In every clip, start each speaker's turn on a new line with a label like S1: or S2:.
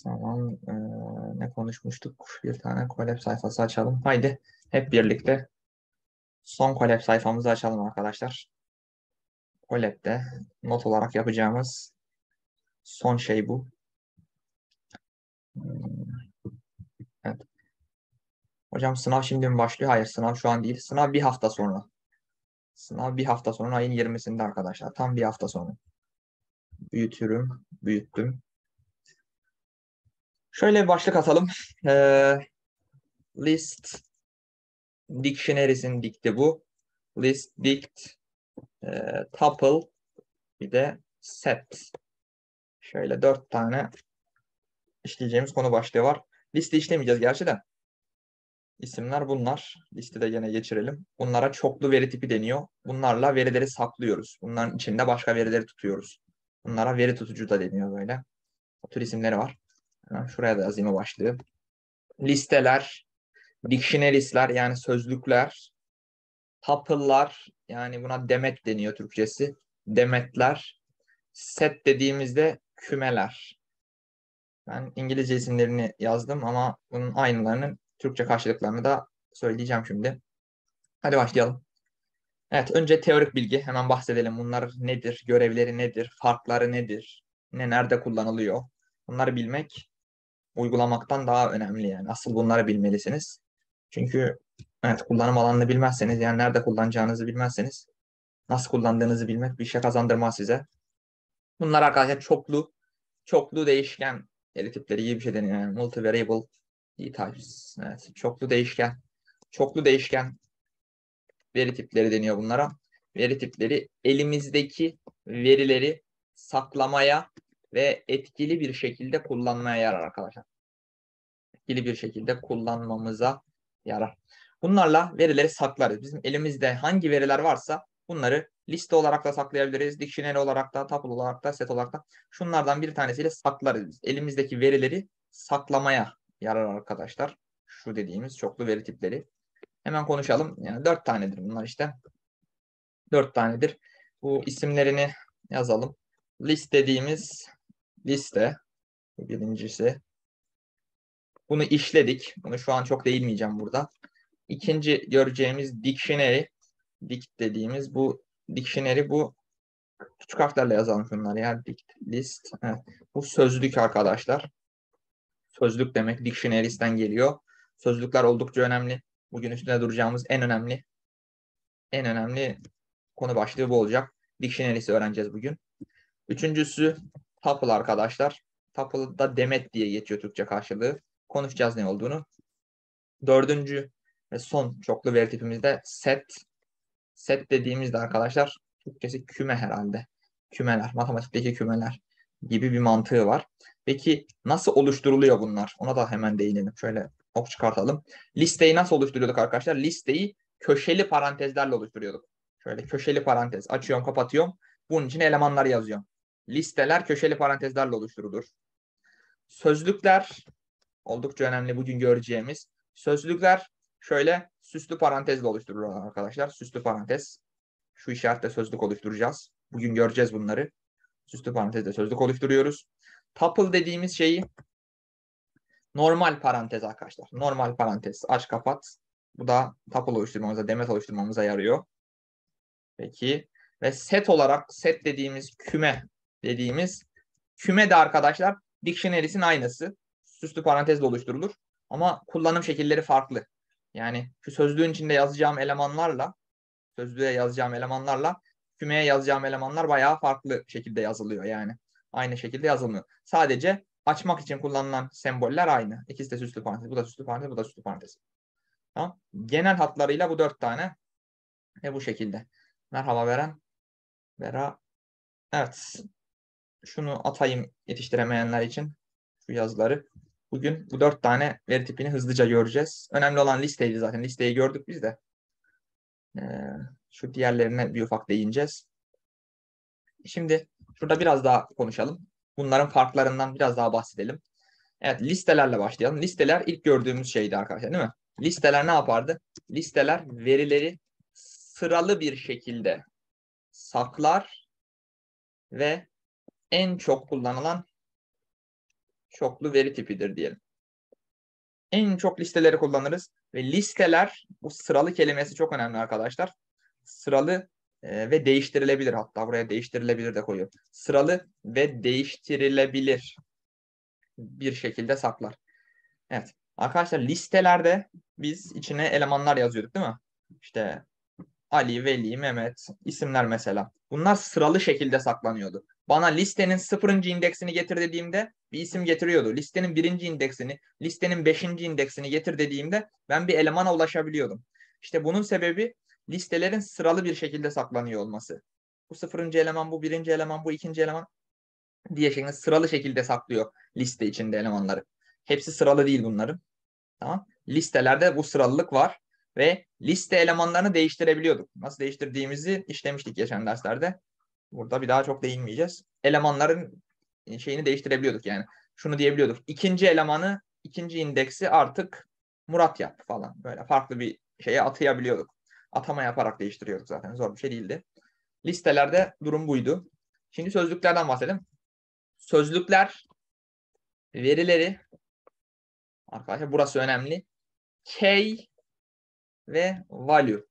S1: Tamam. Ne konuşmuştuk? Bir tane Colab sayfası açalım. Haydi hep birlikte son Colab sayfamızı açalım arkadaşlar. Colab'de not olarak yapacağımız son şey bu. Evet. Hocam sınav şimdi mi başlıyor? Hayır, sınav şu an değil. Sınav bir hafta sonra. Sınav bir hafta sonra, ayın 20'sinde arkadaşlar. Tam bir hafta sonra. Büyüttüm. Şöyle bir başlık atalım. Ee, List Dictionary's'in dikti bu. List, dict, tuple, bir de set. Şöyle 4 tane işleyeceğimiz konu başlığı var. Liste işlemeyeceğiz gerçi de. İsimler bunlar. Listede gene geçirelim. Bunlara çoklu veri tipi deniyor. Bunlarla verileri saklıyoruz. Bunların içinde başka verileri tutuyoruz. Bunlara veri tutucu da deniyor böyle. O tür isimleri var. Hemen şuraya da yazayım o başlığı. Listeler, dictionaries'ler yani sözlükler, tuple'lar yani buna demet deniyor Türkçesi. Demetler, set dediğimizde kümeler. Ben İngilizce isimlerini yazdım ama bunun aynılarının Türkçe karşılıklarını da söyleyeceğim şimdi. Hadi başlayalım. Evet, önce teorik bilgi hemen bahsedelim. Bunlar nedir, görevleri nedir, farkları nedir, nerede kullanılıyor? Bunları bilmek uygulamaktan daha önemli yani. Asıl bunları bilmelisiniz. Çünkü evet, kullanım alanını bilmezseniz, yani nerede kullanacağınızı bilmezseniz, nasıl kullandığınızı bilmek bir şey kazandırmaz size. Bunlar arkadaşlar çoklu değişken veri tipleri gibi bir şey deniyor. Yani multivariable types. Evet, çoklu değişken veri tipleri deniyor bunlara. Veri tipleri elimizdeki verileri saklamaya ve etkili bir şekilde kullanmaya yarar arkadaşlar. Etkili bir şekilde kullanmamıza yarar. Bunlarla verileri saklarız. Bizim elimizde hangi veriler varsa bunları liste olarak da saklayabiliriz. Dictionary olarak da, tuple olarak da, set olarak da. Şunlardan bir tanesiyle saklarız biz. Elimizdeki verileri saklamaya yarar arkadaşlar. Şu dediğimiz çoklu veri tipleri. Hemen konuşalım. Yani 4 tanedir bunlar işte. 4 tanedir. Bu isimlerini yazalım. List dediğimiz liste. Birincisi. Bunu işledik. Bunu şu an çok değinmeyeceğim burada. İkinci göreceğimiz dictionary. Dict dediğimiz bu dictionary, bu küçük harflerle yazalım şunları ya. Dict, list. Evet. Bu sözlük arkadaşlar. Sözlük demek dictionary'sten geliyor. Sözlükler oldukça önemli. Bugün üstüne duracağımız en önemli konu başlığı bu olacak. Dictionary'si öğreneceğiz bugün. Üçüncüsü tuple arkadaşlar. Tuple da demet diye geçiyor Türkçe karşılığı. Konuşacağız ne olduğunu. Dördüncü ve son çoklu veri tipimizde set. Set dediğimizde arkadaşlar Türkçesi küme herhalde. Kümeler, matematikteki kümeler gibi bir mantığı var. Peki nasıl oluşturuluyor bunlar? Ona da hemen değinelim. Şöyle ok çıkartalım. Listeyi nasıl oluşturuyorduk arkadaşlar? Listeyi köşeli parantezlerle oluşturuyorduk. Şöyle köşeli parantez açıyorum, kapatıyorum. Bunun için elemanları yazıyorum. Listeler köşeli parantezlerle oluşturulur. Sözlükler oldukça önemli bugün göreceğimiz. Sözlükler şöyle süslü parantezle oluşturulur arkadaşlar. Süslü parantez. Şu işaretle sözlük oluşturacağız. Bugün göreceğiz bunları. Süslü parantezle sözlük oluşturuyoruz. Tuple dediğimiz şeyi normal parantez arkadaşlar. Normal parantez. Aç kapat. Bu da tuple oluşturmamıza, demet oluşturmamıza yarıyor. Peki. Ve set dediğimiz küme de arkadaşlar dictionary'sin aynısı. Süslü parantezle oluşturulur. Ama kullanım şekilleri farklı. Yani şu sözlüğün içinde sözlüğe yazacağım elemanlarla kümeye yazacağım elemanlar bayağı farklı şekilde yazılıyor yani. Aynı şekilde yazılmıyor. Sadece açmak için kullanılan semboller aynı. İkisi de süslü parantez. Bu da süslü parantez, bu da süslü parantez. Tamam. Genel hatlarıyla bu 4 tane ve bu şekilde. Merhaba Beren. Vera. Evet. Şunu atayım yetiştiremeyenler için. Şu yazıları. Bugün bu 4 tane veri tipini hızlıca göreceğiz. Önemli olan listeydi zaten. Listeyi gördük biz de. Şu diğerlerine bir ufak değineceğiz. Şimdi şurada biraz daha konuşalım. Bunların farklarından biraz daha bahsedelim. Evet, listelerle başlayalım. Listeler ilk gördüğümüz şeydi arkadaşlar, değil mi? Listeler ne yapardı? Listeler verileri sıralı bir şekilde saklar ve en çok kullanılan çoklu veri tipidir diyelim. En çok listeleri kullanırız ve listeler, bu sıralı kelimesi çok önemli arkadaşlar. Sıralı ve değiştirilebilir, hatta buraya değiştirilebilir de koyuyor. Sıralı ve değiştirilebilir bir şekilde saklar. Evet. Arkadaşlar listelerde biz içine elemanlar yazıyorduk değil mi? İşte Ali, Veli, Mehmet isimler mesela. Bunlar sıralı şekilde saklanıyordu. Bana listenin 0. indeksini getir dediğimde bir isim getiriyordu. Listenin 1. indeksini, listenin 5. indeksini getir dediğimde ben bir elemana ulaşabiliyordum. İşte bunun sebebi listelerin sıralı bir şekilde saklanıyor olması. Bu 0. eleman, bu 1. eleman, bu 2. eleman diye şeklinde sıralı şekilde saklıyor liste içinde elemanları. Hepsi sıralı değil bunların. Tamam. Listelerde bu sıralılık var ve liste elemanlarını değiştirebiliyorduk. Nasıl değiştirdiğimizi işlemiştik geçen derslerde. Burada bir daha çok değinmeyeceğiz. Elemanların şeyini değiştirebiliyorduk yani. Şunu diyebiliyorduk. İkinci elemanı, ikinci indeksi artık Murat yap falan. Böyle farklı bir şeye atayabiliyorduk. Atama yaparak değiştiriyorduk zaten. Zor bir şey değildi. Listelerde durum buydu. Şimdi sözlüklerden bahsedelim. Sözlükler verileri, arkadaşlar burası önemli. Key ve value.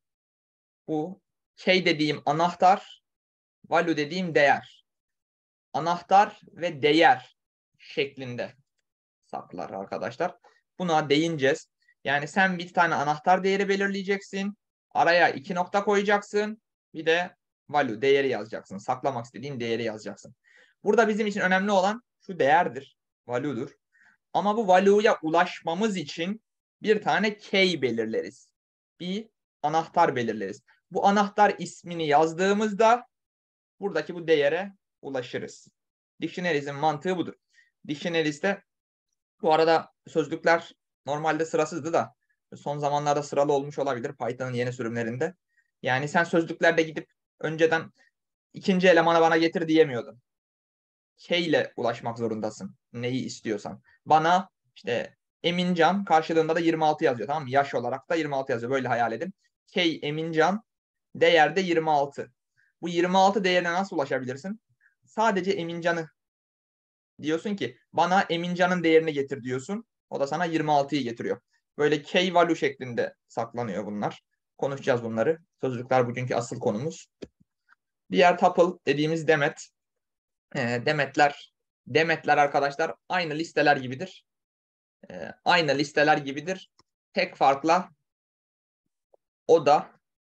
S1: Bu key dediğim anahtar, value dediğim değer. Anahtar ve değer şeklinde saklar arkadaşlar. Buna değineceğiz. Yani sen bir tane anahtar değeri belirleyeceksin. Araya 2 nokta koyacaksın. Bir de value değeri yazacaksın. Saklamak istediğin değeri yazacaksın. Burada bizim için önemli olan şu değerdir. Value'dur. Ama bu value'ya ulaşmamız için bir tane key belirleriz. Bir anahtar belirleriz. Bu anahtar ismini yazdığımızda buradaki bu değere ulaşırız. Dictionary's'in mantığı budur. Dictionary's'te bu arada sözlükler normalde sırasızdı da son zamanlarda sıralı olmuş olabilir Python'ın yeni sürümlerinde. Yani sen sözlüklerde gidip önceden ikinci elemanı bana getir diyemiyordun. Key ile ulaşmak zorundasın. Neyi istiyorsan. Bana işte Emincan karşılığında da 26 yazıyor, tamam mı? Yaş olarak da 26 yazıyor. Böyle hayal edin. Key Emincan, değerde 26. Bu 26 değerine nasıl ulaşabilirsin? Sadece Emincan'ı diyorsun ki bana Emincan'ın değerini getir diyorsun. O da sana 26'yı getiriyor. Böyle key value şeklinde saklanıyor bunlar. Konuşacağız bunları. Sözlükler bugünkü asıl konumuz. Diğer tuple dediğimiz demet. Demetler arkadaşlar aynı listeler gibidir. Aynı listeler gibidir. Tek farkla o da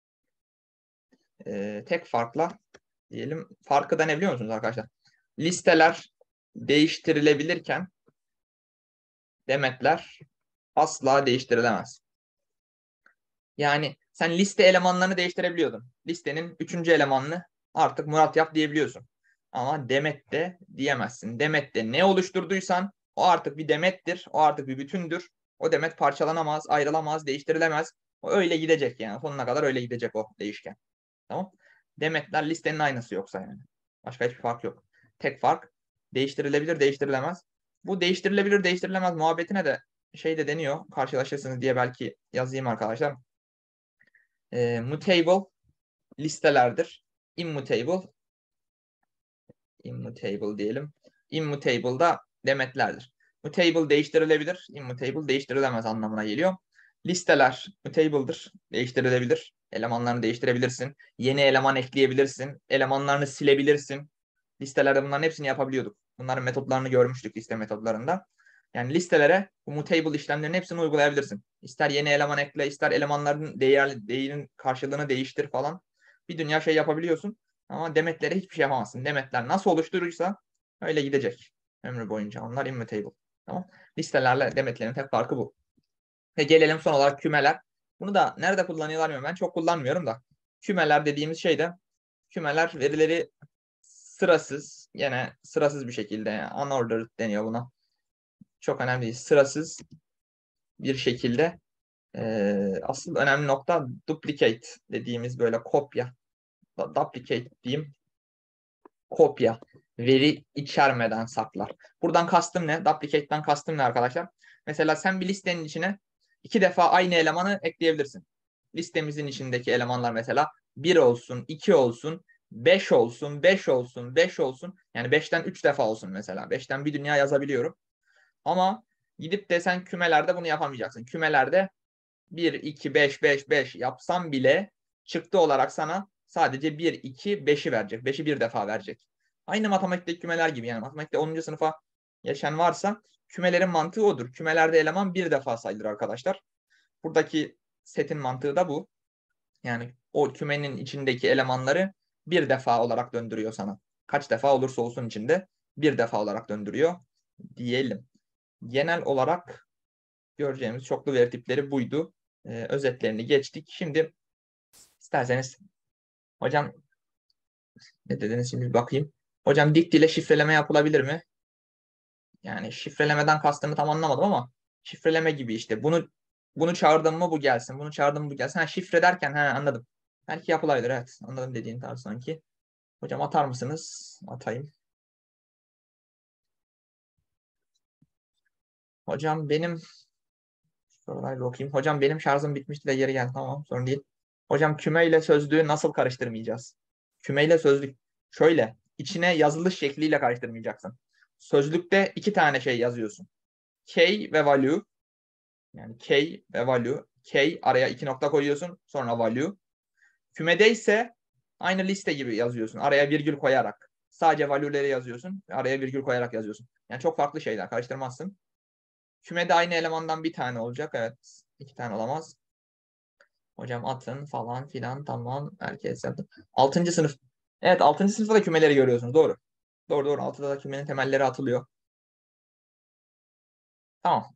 S1: tek farkla diyelim, farkı da ne biliyor musunuz arkadaşlar? Listeler değiştirilebilirken demetler asla değiştirilemez. Yani sen liste elemanlarını değiştirebiliyordun. Listenin 3. elemanını artık Murat yap diyebiliyorsun. Ama demet de diyemezsin. Demet de ne oluşturduysan o artık bir demettir. O artık bir bütündür. O demet parçalanamaz, ayrılamaz, değiştirilemez. O öyle gidecek yani. Sonuna kadar öyle gidecek o değişken. Tamam. Demetler listenin aynısı yoksa yani. Başka hiçbir fark yok. Tek fark değiştirilebilir, değiştirilemez. Bu değiştirilebilir, değiştirilemez muhabbetine de şey de deniyor. Karşılaşırsınız diye belki yazayım arkadaşlar. Mutable listelerdir. Immutable diyelim. Immutable da demetlerdir. Mutable değiştirilebilir. Immutable değiştirilemez anlamına geliyor. Listeler mutable'dır. Değiştirilebilir. Elemanlarını değiştirebilirsin. Yeni eleman ekleyebilirsin. Elemanlarını silebilirsin. Listelerde bunların hepsini yapabiliyorduk. Bunların metotlarını görmüştük liste metodlarında. Yani listelere bu mutable işlemlerin hepsini uygulayabilirsin. İster yeni eleman ekle, ister elemanların değerin karşılığını değiştir falan. Bir dünya şey yapabiliyorsun. Ama demetlere hiçbir şey yapamazsın. Demetler nasıl oluşturursa öyle gidecek ömrü boyunca. Onlar immutable. Tamam. Listelerle demetlerin tek farkı bu. Ve gelelim son olarak kümeler. Bunu da nerede kullanıyorlar bilmiyorum. Ben çok kullanmıyorum da. Kümeler dediğimiz şey de, kümeler verileri sırasız, yine sırasız bir şekilde, yani unordered deniyor buna. Çok önemli değil. Sırasız bir şekilde asıl önemli nokta duplicate dediğimiz böyle kopya. Duplicate diyeyim. Kopya. Veri içermeden saklar. Buradan kastım ne? Duplicate'den kastım ne arkadaşlar? Mesela sen bir listenin içine 2 defa aynı elemanı ekleyebilirsin. Listemizin içindeki elemanlar mesela 1 olsun, 2 olsun, 5 olsun, 5 olsun, 5 olsun. Yani 5'ten 3 defa olsun mesela. 5'ten bir dünya yazabiliyorum. Ama gidip de sen kümelerde bunu yapamayacaksın. Kümelerde 1, 2, 5, 5, 5 yapsam bile çıktı olarak sana sadece 1, 2, 5'i verecek. 5'i bir defa verecek. Aynı matematikteki kümeler gibi, yani matematikte 10. sınıfa geçen varsa kümelerin mantığı odur. Kümelerde eleman bir defa sayılır arkadaşlar. Buradaki setin mantığı da bu. Yani o kümenin içindeki elemanları bir defa olarak döndürüyor sana. Kaç defa olursa olsun içinde bir defa olarak döndürüyor diyelim. Genel olarak göreceğimiz çoklu veri tipleri buydu. Özetlerini geçtik. Şimdi isterseniz hocam ne dediniz, şimdi bir bakayım. Hocam dict ile şifreleme yapılabilir mi? Yani şifrelemeden kastını tam anlamadım ama şifreleme gibi işte. Bunu çağırdım mı bu gelsin. Bunu çağırdım mı bu gelsin. Ha, şifre derken anladım. Belki yapılabilir, evet. Anladım dediğin tarz sanki. Hocam atar mısınız? Atayım. Hocam benim sorular bir okuyayım. Hocam benim şarjım bitmişti de geri geldi. Tamam, sorun değil. Hocam küme ile sözlüğü nasıl karıştırmayacağız? Küme ile sözlük şöyle içine yazılış şekliyle karıştırmayacaksın. Sözlükte iki tane şey yazıyorsun. Key ve value. Yani key ve value. Key araya iki nokta koyuyorsun. Sonra value. Kümede ise aynı liste gibi yazıyorsun. Araya virgül koyarak. Sadece value'leri yazıyorsun. Araya virgül koyarak yazıyorsun. Yani çok farklı şeyler. Karıştırmazsın. Kümede aynı elemandan bir tane olacak. Evet. İki tane olamaz. Hocam atın falan filan, tamam. Herkes yaptı. 6. sınıf. Evet, 6. sınıfta da kümeleri görüyorsunuz. Doğru. Doğru doğru. 6'da da kümenin temelleri atılıyor. Tamam.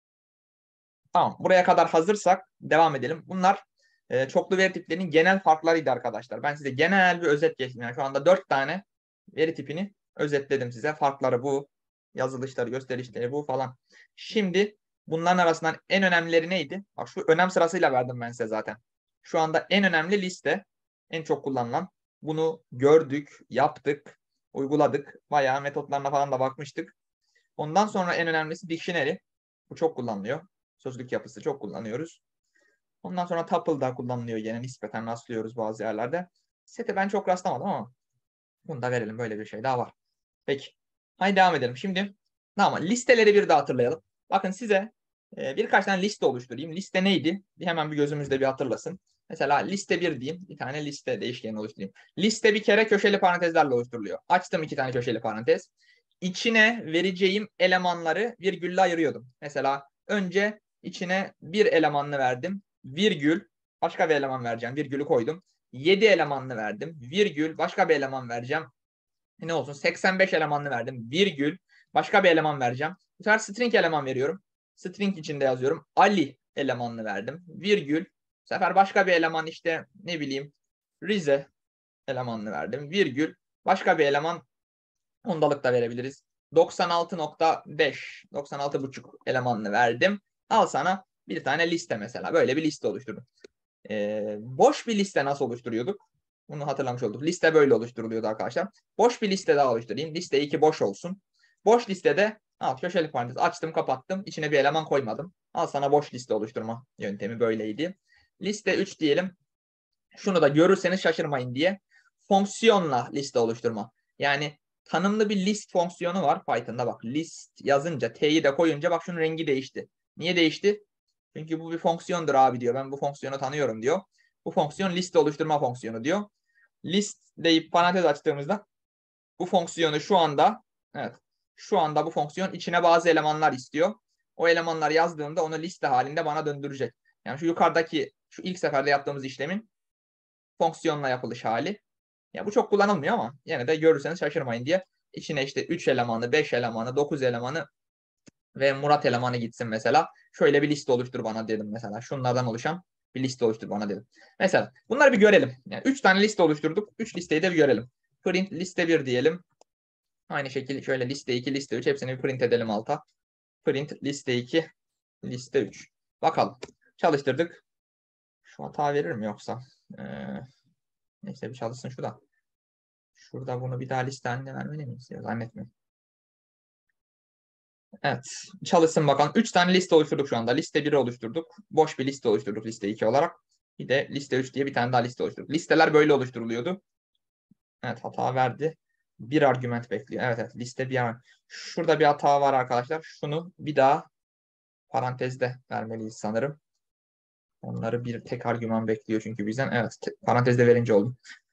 S1: Tamam. Buraya kadar hazırsak devam edelim. Bunlar çoklu veri tiplerinin genel farklarıydı arkadaşlar. Ben size genel bir özet geçtim. Yani şu anda 4 tane veri tipini özetledim size. Farkları bu. Yazılışları, gösterişleri bu falan. Şimdi bunların arasından en önemlileri neydi? Bak, şu önem sırasıyla verdim ben size zaten. Şu anda en önemli liste, en çok kullanılan. Bunu gördük, yaptık, uyguladık. Bayağı metotlarına falan da bakmıştık. Ondan sonra en önemlisi dictionary. Bu çok kullanılıyor. Sözlük yapısı çok kullanıyoruz. Ondan sonra tuple da kullanılıyor, yine nispeten rastlıyoruz bazı yerlerde. Sete ben çok rastlamadım ama bunu da verelim, böyle bir şey daha var. Peki. Haydi devam edelim. Şimdi tamam, listeleri bir daha hatırlayalım. Bakın size birkaç tane liste oluşturayım. Liste neydi? Hemen bir gözümüzde bir hatırlasın. Mesela liste 1 diyeyim. Bir tane liste değişkeni oluşturayım. Liste bir kere köşeli parantezlerle oluşturuluyor. Açtım iki tane köşeli parantez. İçine vereceğim elemanları virgülle ayırıyordum. Mesela önce içine bir elemanını verdim. Virgül. Başka bir eleman vereceğim. Virgülü koydum. 7 elemanını verdim. Virgül. Başka bir eleman vereceğim. Ne olsun? 85 elemanını verdim. Virgül. Başka bir eleman vereceğim. Bu sefer string eleman veriyorum. String içinde yazıyorum. Ali elemanını verdim. Virgül. Bu sefer başka bir eleman, işte ne bileyim Rize elemanını verdim. Virgül. Başka bir eleman, ondalık da verebiliriz. 96.5, 96,5 elemanını verdim. Al sana bir tane liste mesela. Böyle bir liste oluşturdum. Boş bir liste nasıl oluşturuyorduk? Bunu hatırlamış olduk. Liste böyle oluşturuluyordu arkadaşlar. Boş bir liste daha oluşturayım. Liste 2 boş olsun. Boş listede köşeli parantez açtım, kapattım. İçine bir eleman koymadım. Al sana boş liste oluşturma yöntemi böyleydi. Liste 3 diyelim. Şunu da görürseniz şaşırmayın diye. Fonksiyonla liste oluşturma. Yani tanımlı bir list fonksiyonu var Python'da, bak. List yazınca, T'yi de koyunca bak şunun rengi değişti. Niye değişti? Çünkü bu bir fonksiyondur abi diyor. Ben bu fonksiyonu tanıyorum diyor. Bu fonksiyon liste oluşturma fonksiyonu diyor. List deyip parantez açtığımızda bu fonksiyonu şu anda, evet, şu anda bu fonksiyon içine bazı elemanlar istiyor. O elemanlar yazdığımda onu liste halinde bana döndürecek. Yani şu yukarıdaki, şu ilk seferde yaptığımız işlemin fonksiyonla yapılış hali. Ya bu çok kullanılmıyor ama yine de görürseniz şaşırmayın diye içine işte 3 elemanı, 5 elemanı, 9 elemanı ve Murat elemanı gitsin mesela. Şöyle bir liste oluştur bana dedim mesela. Şunlardan oluşan bir liste oluştur bana dedim. Mesela bunları bir görelim. Yani 3 tane liste oluşturduk. 3 listeyi de bir görelim. Print liste 1 diyelim. Aynı şekilde şöyle liste 2, liste 3 hepsini bir print edelim alta. Print liste 2, liste 3. Bakalım. Çalıştırdık. Şu hata verir mi yoksa? Neyse bir çalışsın şu da. Şurada bunu bir daha liste haline vermeli miyiz? Zannetmiyorum. Evet. Çalışsın bakalım. 3 tane liste oluşturduk şu anda. Liste 1'i oluşturduk. Boş bir liste oluşturduk liste 2 olarak. Bir de liste 3 diye bir tane daha liste oluşturduk. Listeler böyle oluşturuluyordu. Evet, hata verdi. Bir argüman bekliyor. Evet, evet, liste bir argüman. Şurada bir hata var arkadaşlar. Şunu bir daha parantezde vermeliyiz sanırım. Onları bir tek argüman bekliyor çünkü bizden. Evet, parantezde verince oldu.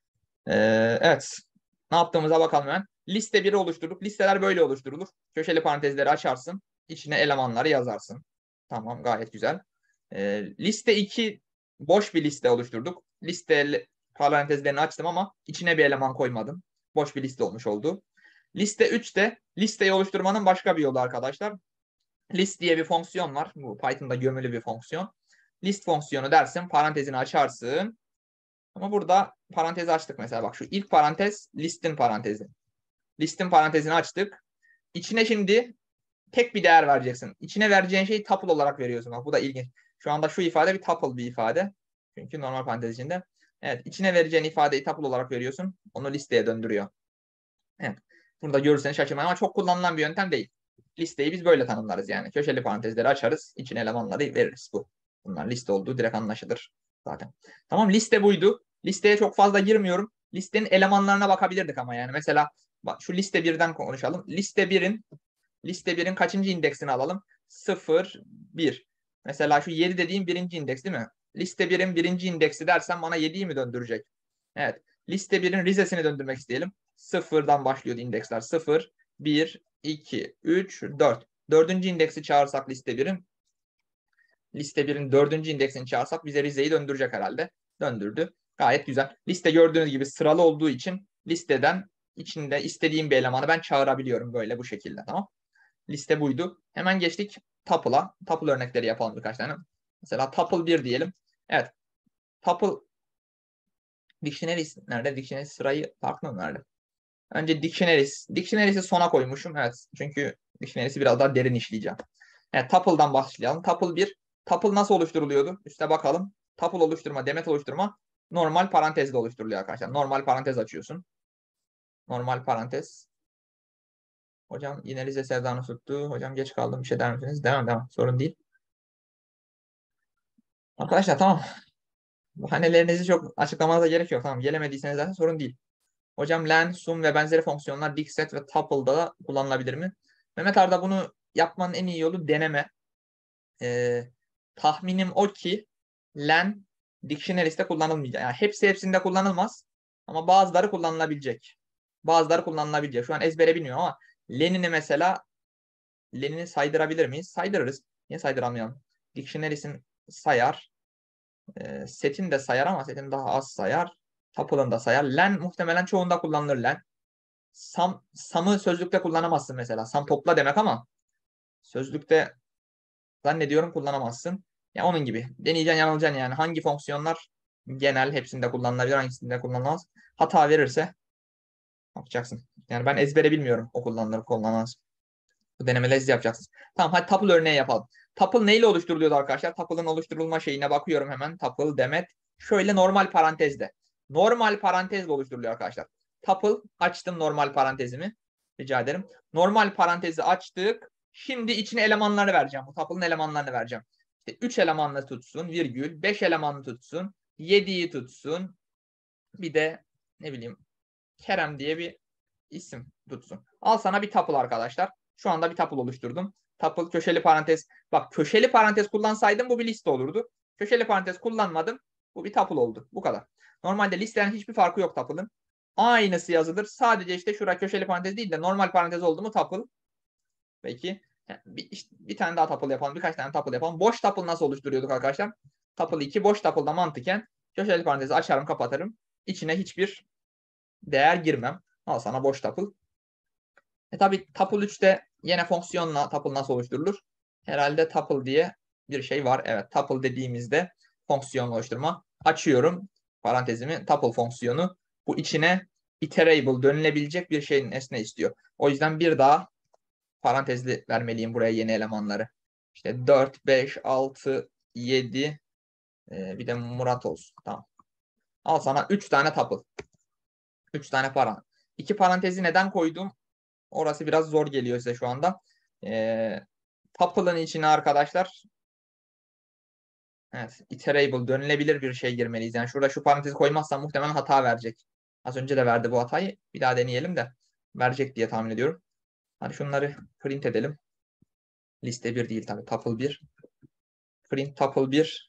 S1: Evet. Ne yaptığımıza bakalım hemen. Liste 1'i oluşturduk. Listeler böyle oluşturulur. Köşeli parantezleri açarsın. İçine elemanları yazarsın. Tamam, gayet güzel. Liste 2 boş bir liste oluşturduk. Liste parantezlerini açtım ama içine bir eleman koymadım. Boş bir liste olmuş oldu. Liste 3 de listeyi oluşturmanın başka bir yolu arkadaşlar. List diye bir fonksiyon var. Bu Python'da gömülü bir fonksiyon. List fonksiyonu dersin, parantezini açarsın. Ama burada parantezi açtık mesela. Bak, şu ilk parantez listin parantezi. Listin parantezini açtık. İçine şimdi tek bir değer vereceksin. İçine vereceğin şeyi tuple olarak veriyorsun. Bak, bu da ilginç. Şu anda şu ifade bir tuple bir ifade. Çünkü normal parantez içinde. Evet, içine vereceğin ifadeyi tuple olarak veriyorsun. Onu listeye döndürüyor. Evet. Burada görürseniz şaşırmayın ama çok kullanılan bir yöntem değil. Listeyi biz böyle tanımlarız yani. Köşeli parantezleri açarız. İçine elemanları veririz bu. Bunlar liste olduğu direkt anlaşılır zaten. Tamam, liste buydu. Listeye çok fazla girmiyorum. Listenin elemanlarına bakabilirdik ama yani. Mesela bak, şu liste 1'den konuşalım. Liste 1'in kaçıncı indeksini alalım? 0, 1. Mesela şu 7 dediğim birinci indeks değil mi? Liste 1'in birinci indeksi dersen bana 7'yi mi döndürecek? Evet. Liste 1'in rizesini döndürmek isteyelim. Sıfırdan başlıyordu indeksler. 0, 1, 2, 3, 4. Dördüncü indeksi çağırsak liste 1'in dördüncü indeksini çağırsak bize rizeyi döndürecek herhalde. Döndürdü. Gayet güzel. Liste gördüğünüz gibi sıralı olduğu için listeden içinde istediğim bir elemanı ben çağırabiliyorum böyle bu şekilde. Tamam. Liste buydu. Hemen geçtik tuple'a. Tuple örnekleri yapalım birkaç tane. Mesela tuple 1 diyelim. Evet. Tuple dictionaries nerede? Dictionaries sırayı farklı mı verdi? Önce dictionaries. Dictionaries'i sona koymuşum. Evet. Çünkü dictionaries'i biraz daha derin işleyeceğim. Evet. Tuple'dan başlayalım. Tuple 1. Tuple nasıl oluşturuluyordu? Üste bakalım. Tuple oluşturma, demet oluşturma normal parantezle oluşturuluyor arkadaşlar. Normal parantez açıyorsun. Normal parantez. Hocam yine Rize Sevdanı tuttu. Hocam geç kaldım. Bir şey der misiniz? Devam devam. Sorun değil. Arkadaşlar tamam. Bahanelerinizi çok açıklamanıza gerek yok. Tamam. Gelemediyseniz zaten sorun değil. Hocam len, sum ve benzeri fonksiyonlar dixset ve tuple'da da kullanılabilir mi? Mehmet Arda, bunu yapmanın en iyi yolu deneme. Tahminim o ki len dictionary'ste kullanılmayacak. Yani hepsinde kullanılmaz. Ama bazıları kullanılabilecek. Bazıları kullanılabilecek. Şu an ezbere bilmiyorum ama Lenin'i saydırabilir miyiz? Saydırırız. Niye saydıramayalım? Dictionary'sin sayar. Set'in de sayar ama set'in daha az sayar. Tuple'ın da sayar. Len muhtemelen çoğunda kullanılır len. Sam'ı sözlükte kullanamazsın mesela. Sam topla demek ama sözlükte zannediyorum kullanamazsın. Ya onun gibi. Deneyeceksin, yanılacaksın yani. Hangi fonksiyonlar genel hepsinde kullanılabilir, hangisinde kullanılamaz. Hata verirse yapacaksın. Yani ben ezbere bilmiyorum o kullanılır, kullanılmaz. Bu denemeleri yapacaksınız. Tamam, hadi tuple örneği yapalım. Tuple neyle oluşturuluyordu arkadaşlar? Tuple'ın oluşturulma şeyine bakıyorum hemen. Tuple demet. Şöyle normal parantezde. Normal parantezle oluşturuluyor arkadaşlar. Tuple açtım normal parantezimi. Rica ederim. Normal parantezi açtık. Şimdi içine elemanlarını vereceğim. Bu tuple'ın elemanlarını vereceğim. İşte 3 elemanlı tutsun, virgül, 5 elemanlı tutsun, 7'yi tutsun. Bir de ne bileyim Kerem diye bir isim tutsun. Al sana bir tuple arkadaşlar. Şu anda bir tuple oluşturdum. Tuple köşeli parantez. Bak, köşeli parantez kullansaydım bu bir liste olurdu. Köşeli parantez kullanmadım. Bu bir tuple oldu. Bu kadar. Normalde listelerin hiçbir farkı yok tuple'ın. Aynısı yazılır. Sadece işte şuraya köşeli parantez değil de normal parantez oldu mu tuple. Peki. Bir tane daha tuple yapalım. Birkaç tane tuple yapalım. Boş tuple nasıl oluşturuyorduk arkadaşlar? Tuple 2 boş tuple'da mantıken köşeli parantezi açarım kapatırım. İçine hiçbir değer girmem. Al sana boş tuple. Tabii tuple 3'te yine fonksiyonla tuple nasıl oluşturulur? Herhalde tuple diye bir şey var. Evet, tuple dediğimizde fonksiyon oluşturma. Açıyorum parantezimi, tuple fonksiyonu. Bu içine iterable, dönülebilecek bir şeyin nesne istiyor. O yüzden bir daha parantezli vermeliyim buraya yeni elemanları. İşte 4, 5, 6, 7 bir de Murat olsun. Tamam. Al sana 3 tane tuple. 3 tane parantez. 2 parantezi neden koydum? Orası biraz zor geliyor size şu anda. Tuple'ın içine arkadaşlar evet, iterable, dönülebilir bir şey girmeliyiz. Yani şurada şu parantezi koymazsam muhtemelen hata verecek. Az önce de verdi bu hatayı. Bir daha deneyelim de. verecek diye tahmin ediyorum. Hadi şunları print edelim. Liste 1 değil tabii. Tuple 1. Print tuple 1.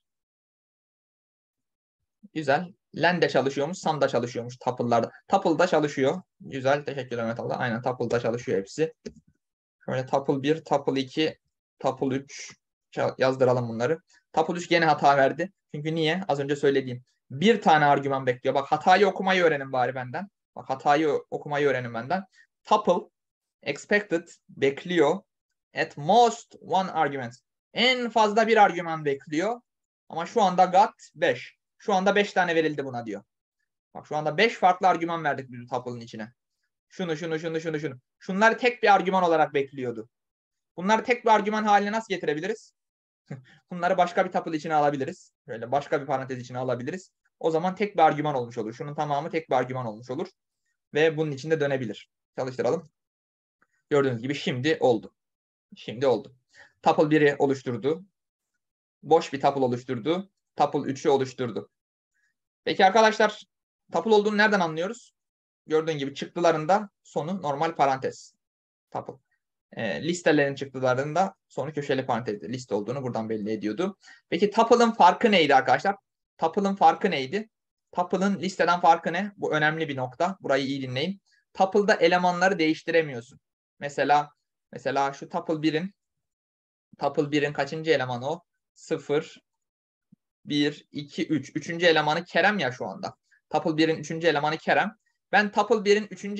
S1: Güzel. Len de çalışıyormuş. Sum da çalışıyormuş tuple'larda. Tuple da çalışıyor. Güzel. Teşekkürler Mehmet Allah. Aynen tuple da çalışıyor hepsi. Şöyle tuple 1, tuple 2, tuple 3 yazdıralım bunları. Tuple 3 gene hata verdi. Çünkü niye? Az önce söylediğim. Bir tane argüman bekliyor. Bak hatayı okumayı öğrenin bari benden. Bak hatayı okumayı öğrenin benden. Tuple expected bekliyor. At most one argument. En fazla bir argüman bekliyor. Ama şu anda got 5. Şu anda 5 tane verildi buna diyor. Bak şu anda 5 farklı argüman verdik biz tuple'ın içine. Şunu. Şunları tek bir argüman olarak bekliyordu. Bunları tek bir argüman haline nasıl getirebiliriz? Bunları başka bir tuple içine alabiliriz. Böyle başka bir parantez içine alabiliriz. O zaman tek bir argüman olmuş olur. Şunun tamamı tek bir argüman olmuş olur. Ve bunun içinde dönebilir. Çalıştıralım. Gördüğünüz gibi şimdi oldu. Şimdi oldu. Tuple 1'i oluşturdu. Boş bir tuple oluşturdu. Tuple 3'ü oluşturdu. Peki arkadaşlar tuple olduğunu nereden anlıyoruz? Gördüğün gibi çıktılarında sonu normal parantez. Tuple. Listelerin çıktılarında sonu köşeli parantezli liste olduğunu buradan belli ediyordu. Peki tuple'ın farkı neydi arkadaşlar? Tuple'ın farkı neydi? Tuple'ın listeden farkı ne? Bu önemli bir nokta. Burayı iyi dinleyin. Tuple'da elemanları değiştiremiyorsun. Mesela şu tuple 1'in kaçıncı elemanı o? 0, 1, 2, 3. Üçüncü elemanı Kerem ya şu anda. Tuple 1'in üçüncü elemanı Kerem. Ben tuple 1'in üçüncü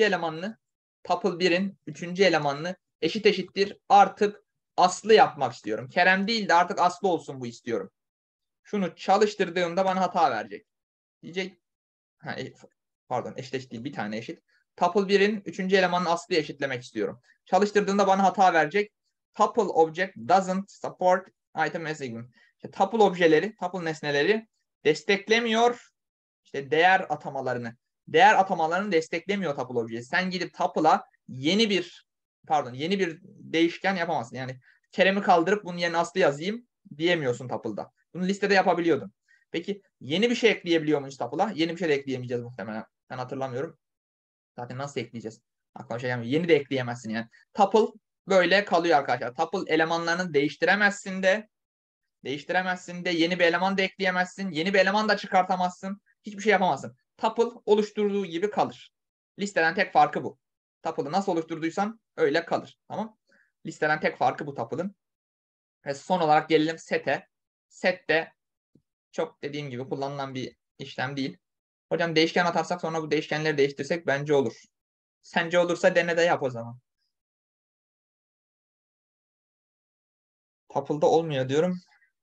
S1: elemanını eşittir artık Aslı yapmak istiyorum. Kerem değil de artık Aslı olsun bu istiyorum. Şunu çalıştırdığımda bana hata verecek. Diyecek pardon eşit değil bir tane eşit. Tuple 1'in üçüncü elemanını Aslı'ya eşitlemek istiyorum. Çalıştırdığında bana hata verecek. Tuple object doesn't support item assignment. İşte tuple objeleri, tuple nesneleri desteklemiyor işte değer atamalarını desteklemiyor tuple objesi. Sen gidip tuple'a yeni bir değişken yapamazsın. Yani Kerem'i kaldırıp bunun yerine Aslı yazayım diyemiyorsun tuple'da. Bunu listede yapabiliyordun. Peki yeni bir şey ekleyebiliyor muyuz tuple'a? Yeni bir şey de ekleyemeyeceğiz muhtemelen. Ben hatırlamıyorum. Zaten nasıl ekleyeceğiz? Aklıma şey gelmiyor. Yeni de ekleyemezsin yani. Tuple böyle kalıyor arkadaşlar. Tuple elemanlarını değiştiremezsin de yeni bir eleman da ekleyemezsin. Yeni bir eleman da çıkartamazsın. Hiçbir şey yapamazsın. Tuple oluşturduğu gibi kalır. Listeden tek farkı bu. Tuple'ı nasıl oluşturduysan öyle kalır. Tamam. Listeden tek farkı bu tuple'ın. Ve son olarak gelelim set'e. Set de çok dediğim gibi kullanılan bir işlem değil. Hocam değişken atarsak sonra bu değişkenleri değiştirsek bence olur. Sence olursa dene de yap o zaman. Tuple'da olmuyor diyorum.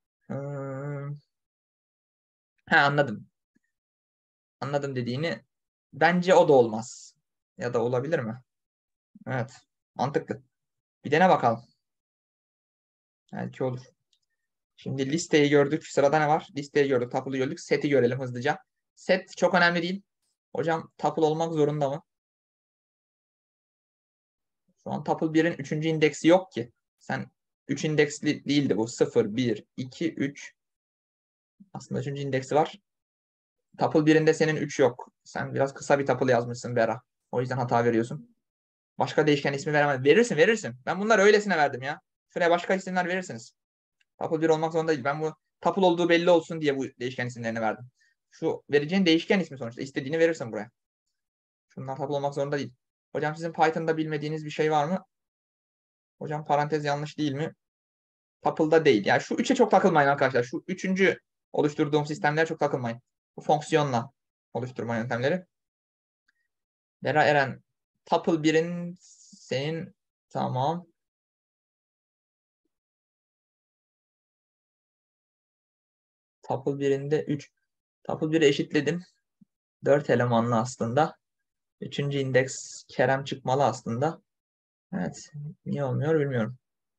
S1: Anladım. Anladım dediğini. Bence o da olmaz. Ya da olabilir mi? Evet. Mantıklı. Bir dene bakalım. Belki olur. Şimdi listeyi gördük. Sırada ne var? Listeyi gördük. Tuple'ı gördük. Set'i görelim hızlıca. Set çok önemli değil. Hocam tuple olmak zorunda mı? Şu an tuple 1'in 3. indeksi yok ki. Sen 3 indeksli değildi bu. 0, 1, 2, 3. Aslında 3. indeksi var. Tuple 1'inde senin 3 yok. Sen biraz kısa bir tuple yazmışsın Bera. O yüzden hata veriyorsun. Başka değişken ismi veremem. Verirsin. Ben bunları öylesine verdim ya. Şuraya başka isimler verirsiniz. Tuple 1 olmak zorunda değil. Ben bu tuple olduğu belli olsun diye bu değişken isimlerini verdim. Şu vereceğin değişken ismi sonuçta. İstediğini verirsin buraya. Şunlar tuple olmak zorunda değil. Hocam sizin Python'da bilmediğiniz bir şey var mı? Hocam parantez yanlış değil mi? Tuple'da değil. Yani şu 3'e çok takılmayın arkadaşlar. Şu 3. oluşturduğum sistemlere çok takılmayın. Bu fonksiyonla oluşturma yöntemleri. Bera Eren. Tuple 1'in senin tamam. Tuple 1'inde 3. Tuple 1'i eşitledim. 4 elemanlı aslında. 3. indeks Kerem çıkmalı aslında. Evet. Niye olmuyor bilmiyorum.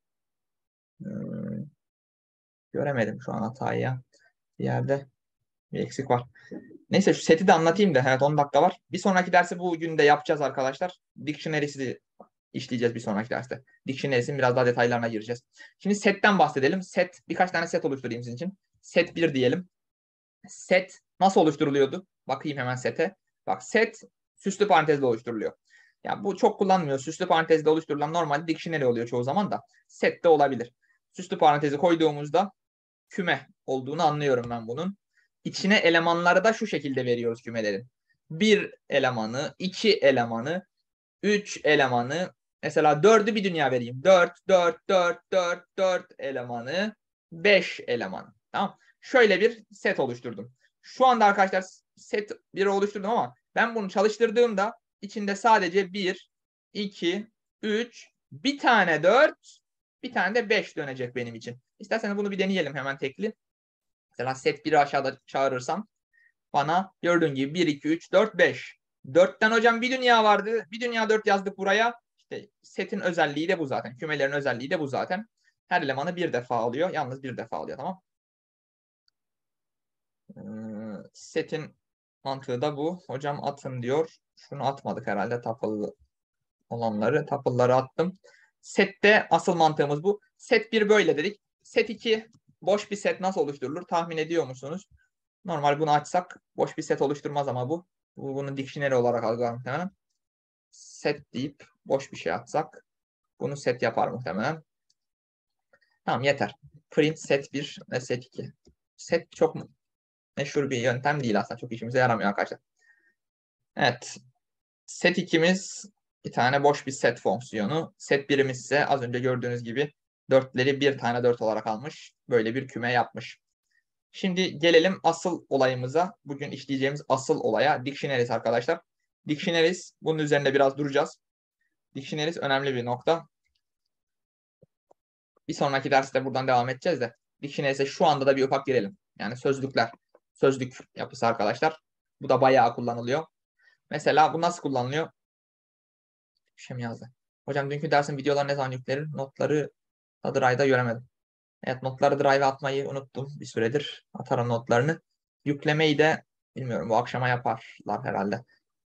S1: Göremedim şu an hatayı ya. Bir yerde bir eksik var. Neyse şu seti de anlatayım da. Evet 10 dakika var. Bir sonraki dersi bugün de yapacağız arkadaşlar. Dictionary'si işleyeceğiz bir sonraki derste. Dictionary'sin biraz daha detaylarına gireceğiz. Şimdi setten bahsedelim. Birkaç tane set oluşturayım sizin için. Set 1 diyelim. Set nasıl oluşturuluyordu? Bakayım hemen sete. Bak set süslü parantezle oluşturuluyor. Ya bu çok kullanmıyor. Süslü parantezde oluşturulan normalde dictionary oluyor çoğu zaman da. Set de olabilir. Süslü parantezi koyduğumuzda küme olduğunu anlıyorum ben bunun. İçine elemanları da şu şekilde veriyoruz kümelerin. Bir elemanı, iki elemanı, üç elemanı. Mesela dördü bir dünya vereyim. Dört, dört, dört, dört, dört elemanı, beş elemanı. Tamam. Şöyle bir set oluşturdum. Şu anda arkadaşlar set 1'i oluşturdum ama ben bunu çalıştırdığımda içinde sadece 1, 2, 3, bir tane 4, bir tane de 5 dönecek benim için. İsterseniz bunu bir deneyelim hemen tekli. Mesela set 1'i aşağıda çağırırsam bana gördüğün gibi 1, 2, 3, 4, 5. 4'ten hocam bir dünya vardı. Bir dünya 4 yazdık buraya. İşte setin özelliği de bu zaten. Kümelerin özelliği de bu zaten. Her elemanı bir defa alıyor. Yalnız bir defa alıyor, tamam. Setin mantığı da bu. Hocam atın diyor. Şunu atmadık herhalde, tuple olanları. Tuple'ları attım. Sette asıl mantığımız bu. Set 1 böyle dedik. Set 2 boş bir set nasıl oluşturulur tahmin ediyor musunuz? Normal bunu açsak boş bir set oluşturmaz ama bu. Bunu dictionary olarak algılar muhtemelen. Set deyip boş bir şey atsak bunu set yapar muhtemelen. Tamam, yeter. Print set 1 ve set 2. Set çok meşhur bir yöntem değil aslında. Çok işimize yaramıyor arkadaşlar. Evet. Set 2'miz bir tane boş bir set fonksiyonu. Set 1'imiz ise az önce gördüğünüz gibi dörtleri bir tane 4 olarak almış. Böyle bir küme yapmış. Şimdi gelelim asıl olayımıza. Bugün işleyeceğimiz asıl olaya, dictionaries arkadaşlar. Dictionaries, bunun üzerinde biraz duracağız. Dictionaries önemli bir nokta. Bir sonraki derste buradan devam edeceğiz de. Dictionaries'e şu anda da bir ufak girelim. Yani sözlükler, sözlük yapısı arkadaşlar. Bu da bayağı kullanılıyor. Mesela bu nasıl kullanılıyor? Bir şey mi yazdı? Hocam dünkü dersin videoları ne zaman yüklenir? Notları da Drive'da göremedim. Evet, notları Drive'a atmayı unuttum bir süredir. Atarım notlarını. Yüklemeyi de bilmiyorum, bu akşama yaparlar herhalde.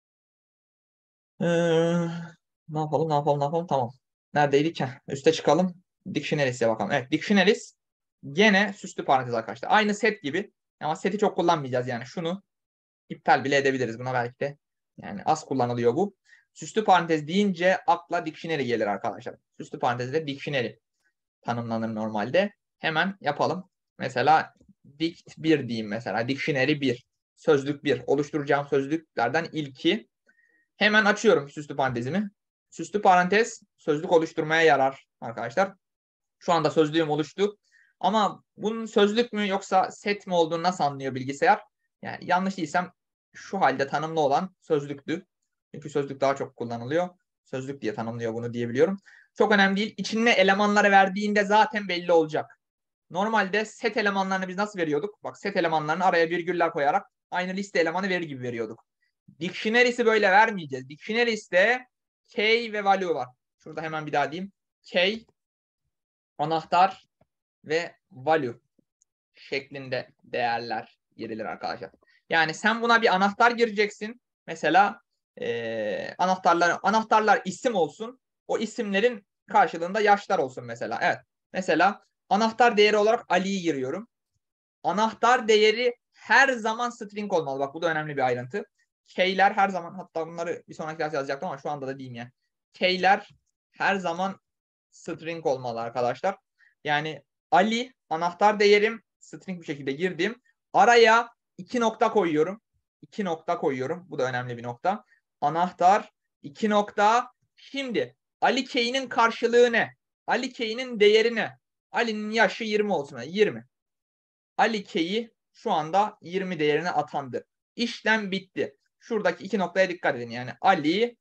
S1: Ne yapalım, ne yapalım, ne yapalım? Tamam. Neredeydik? Üste çıkalım. Dictionaries'e bakalım. Evet, Dictionaries gene süslü parantez arkadaşlar. Aynı set gibi ama seti çok kullanmayacağız yani. Şunu iptal bile edebiliriz buna belki de. Yani az kullanılıyor bu. Süslü parantez deyince akla dictionary gelir arkadaşlar. Süslü parantezde dictionary tanımlanır normalde. Hemen yapalım. Mesela dict 1 diyeyim mesela. Dictionary 1. Sözlük 1. Oluşturacağım sözlüklerden ilki. Hemen açıyorum süslü parantezimi. Süslü parantez sözlük oluşturmaya yarar arkadaşlar. Şu anda sözlüğüm oluştu. Ama bunun sözlük mü yoksa set mi olduğunu nasıl anlıyor bilgisayar? Yani yanlış değilsem şu halde tanımlı olan sözlüktü. Çünkü sözlük daha çok kullanılıyor. Sözlük diye tanımlıyor bunu diyebiliyorum. Çok önemli değil. İçine elemanları verdiğinde zaten belli olacak. Normalde set elemanlarını biz nasıl veriyorduk? Bak, set elemanlarını araya virgüller koyarak aynı liste elemanı verir gibi veriyorduk. Dictionary'si böyle vermeyeceğiz. Dictionary's'te key ve value var. Şurada hemen bir daha diyeyim. Key, anahtar ve value şeklinde değerler girilir arkadaşlar. Yani sen buna bir anahtar gireceksin. Mesela anahtarlar isim olsun. O isimlerin karşılığında yaşlar olsun mesela. Evet. Mesela anahtar değeri olarak Ali'yi giriyorum. Anahtar değeri her zaman string olmalı. Bak, bu da önemli bir ayrıntı. Key'ler her zaman, hatta bunları bir sonraki ders yazacaktım ama şu anda da diyeyim yani. Key'ler her zaman string olmalı arkadaşlar. Yani Ali anahtar değerim, string bir şekilde girdim. Araya 2 nokta koyuyorum. 2 nokta koyuyorum. Bu da önemli bir nokta. Anahtar 2 nokta. Şimdi Ali K'nin karşılığı ne? Ali K'nin değeri ne? Ali'nin yaşı 20 olsun. 20. Ali K'yi şu anda 20 değerine atandı. İşlem bitti. Şuradaki 2 noktaya dikkat edin. Yani Ali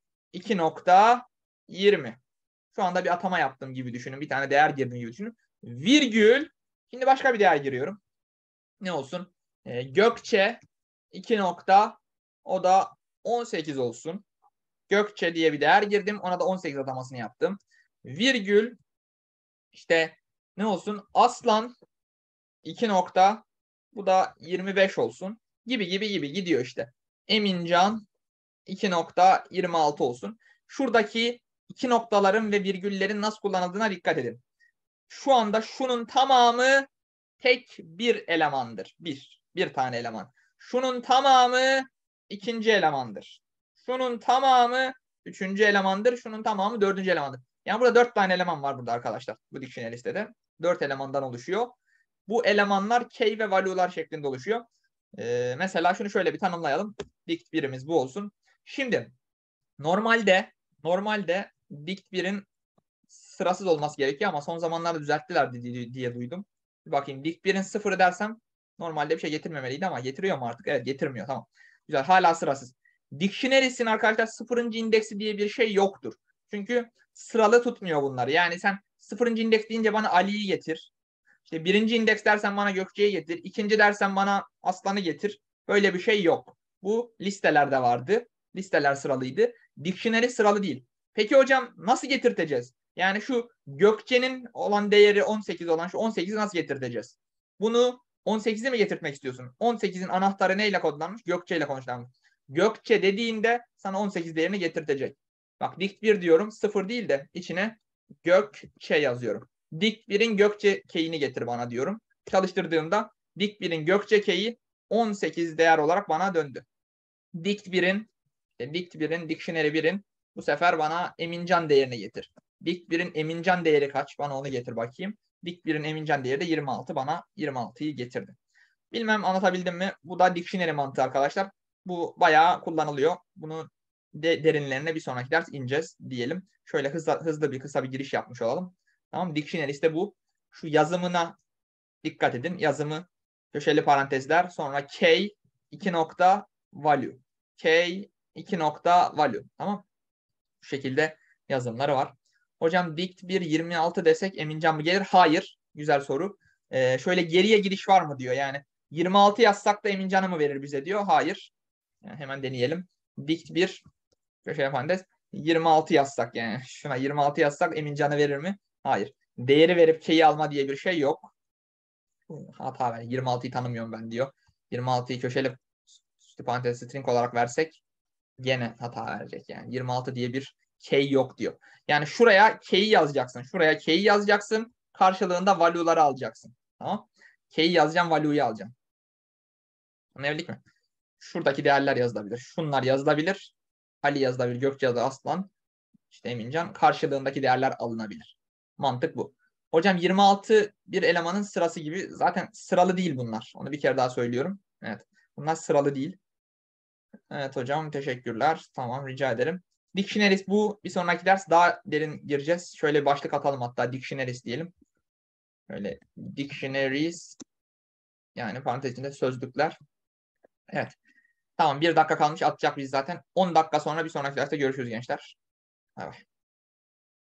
S1: 2.20. Şu anda bir atama yaptım gibi düşünün. Bir tane değer girdim gibi düşünün. Virgül. Şimdi başka bir değer giriyorum. Ne olsun? Gökçe 2 nokta. O da 18 olsun. Gökçe diye bir değer girdim. Ona da 18 atamasını yaptım. Virgül. İşte ne olsun? Aslan 2 nokta. Bu da 25 olsun. Gibi gibi gibi gidiyor işte. Emincan 2.26 olsun. Şuradaki iki noktaların ve virgüllerin nasıl kullanıldığına dikkat edin. Şu anda şunun tamamı tek bir elemandır. Bir tane eleman. Şunun tamamı ikinci elemandır. Şunun tamamı üçüncü elemandır. Şunun tamamı dördüncü elemandır. Yani burada 4 tane eleman var burada arkadaşlar. Bu dictionary listede. 4 elemandan oluşuyor. Bu elemanlar key ve value'lar şeklinde oluşuyor. Mesela şunu şöyle bir tanımlayalım. Dict birimiz bu olsun. Şimdi normalde dict birin sırasız olması gerekiyor ama son zamanlarda düzelttiler diye duydum. Bir bakayım. Dict birin sıfırı dersem normalde bir şey getirmemeliydi ama getiriyor mu artık? Evet, getirmiyor. Tamam. Güzel. Hala sırasız. Dictionary'sin arkadaşlar sıfırıncı indeksi diye bir şey yoktur. Çünkü sıralı tutmuyor bunları. Yani sen sıfırıncı indeks deyince bana Ali'yi getir. İşte birinci indeks dersen bana Gökçe'yi getir. İkinci dersen bana Aslan'ı getir. Böyle bir şey yok. Bu listelerde vardı. Listeler sıralıydı. Dictionary sıralı değil. Peki hocam nasıl getirteceğiz? Yani şu Gökçe'nin olan değeri 18 olan şu 18'i nasıl getirteceğiz? Bunu 18'i mi getirtmek istiyorsun? 18'in anahtarı neyle kodlanmış? Gökçe ile konuşlanmış. Gökçe dediğinde sana 18 değerini getirtecek. Bak dict 1 diyorum. 0 değil de içine Gökçe yazıyorum. Dict 1'in Gökçe key'ini getir bana diyorum. Çalıştırdığımda Dict 1'in Gökçe key'i 18 değer olarak bana döndü. Dict 1'in Dictionary 1'in bu sefer bana Emincan değerini getir. Dict 1'in Emincan değeri kaç? Bana onu getir bakayım. Dict 1'in Emincan değeri de 26. Bana 26'yı getirdi. Bilmem anlatabildim mi? Bu da Dictionary mantığı arkadaşlar. Bu bayağı kullanılıyor. Bunu derinlerine bir sonraki ders ineceğiz diyelim. Şöyle hızlı kısa bir giriş yapmış olalım. Tamam, Dictionary işte bu. Şu yazımına dikkat edin. Yazımı köşeli parantezler, sonra k 2 nokta value. K 2 nokta value. Tamam. Bu şekilde yazımları var. Hocam dict 1 26 desek Emincan mı gelir? Hayır. Güzel soru. Şöyle geriye gidiş var mı diyor. Yani 26 yazsak da Emincan'ı mı verir bize diyor. Hayır. Yani hemen deneyelim. Dict 1 köşeli parantez 26 yazsak yani. Şuna 26 yazsak Emincan'ı verir mi? Hayır. Değeri verip k'yi alma diye bir şey yok. Hata ver. 26'yı tanımıyorum ben diyor. 26'yı köşeli parantez string olarak versek gene hata verecek yani. 26 diye bir key yok diyor. Yani şuraya key'i yazacaksın. Şuraya key'i yazacaksın. Karşılığında value'ları alacaksın. Tamam. Key'i yazacağım, value'yu alacağım. Anlayabildik mi? Şuradaki değerler yazılabilir. Şunlar yazılabilir. Ali yazılabilir. Gökçe yazılabilir. Aslan. İşte Emincan. Karşılığındaki değerler alınabilir. Mantık bu. Hocam 26 bir elemanın sırası gibi. Zaten sıralı değil bunlar. Onu bir kere daha söylüyorum. Evet. Bunlar sıralı değil. Evet hocam, teşekkürler. Tamam, rica ederim. Dictionaries bu. Bir sonraki ders daha derin gireceğiz. Şöyle bir başlık atalım hatta, Dictionaries diyelim. Böyle Dictionaries yani parantez içinde sözlükler. Evet. Tamam, 1 dakika kalmış, atacak biz zaten. 10 dakika sonra bir sonraki derste görüşürüz gençler. Evet.